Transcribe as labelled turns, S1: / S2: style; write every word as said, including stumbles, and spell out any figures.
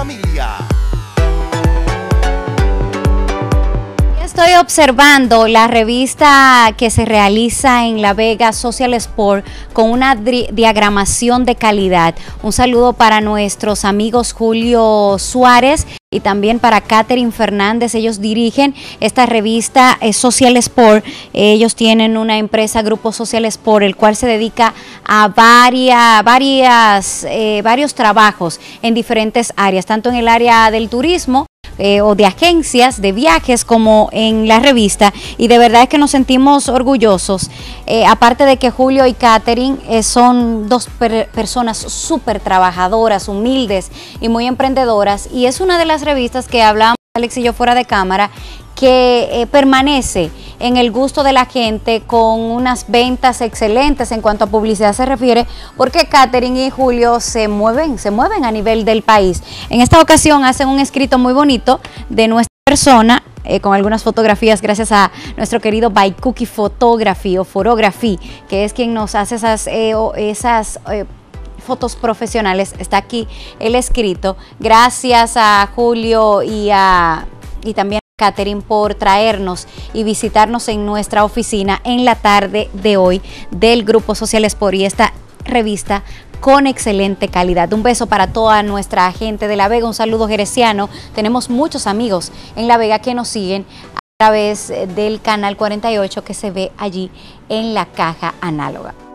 S1: familia.
S2: Estoy observando la revista que se realiza en La Vega, Social Sport, con una diagramación de calidad. Un saludo para nuestros amigos Julio Suárez y también para Catherine Fernández. Ellos dirigen esta revista eh, Social Sport. Ellos tienen una empresa, Grupo Social Sport, el cual se dedica a varias, varias, eh, varios trabajos en diferentes áreas, tanto en el área del turismo, Eh, o de agencias de viajes, como en la revista, y de verdad es que nos sentimos orgullosos, eh, aparte de que Julio y Catherine eh, son dos per personas súper trabajadoras, humildes y muy emprendedoras, y es una de las revistas que hablamos Alex y yo fuera de cámara, que eh, permanece en el gusto de la gente, con unas ventas excelentes en cuanto a publicidad se refiere, porque Catherine y Julio se mueven, se mueven a nivel del país. En esta ocasión hacen un escrito muy bonito de nuestra persona, eh, con algunas fotografías, gracias a nuestro querido By Cookie Photography o Photography, que es quien nos hace esas, eh, esas eh, fotos profesionales. Está aquí el escrito. Gracias a Julio y, a, y también a Catherine por traernos y visitarnos en nuestra oficina en la tarde de hoy del Grupo Social Sport y esta revista con excelente calidad. Un beso para toda nuestra gente de La Vega, un saludo jereciano. Tenemos muchos amigos en La Vega que nos siguen a través del canal cuarenta y ocho que se ve allí en la caja análoga.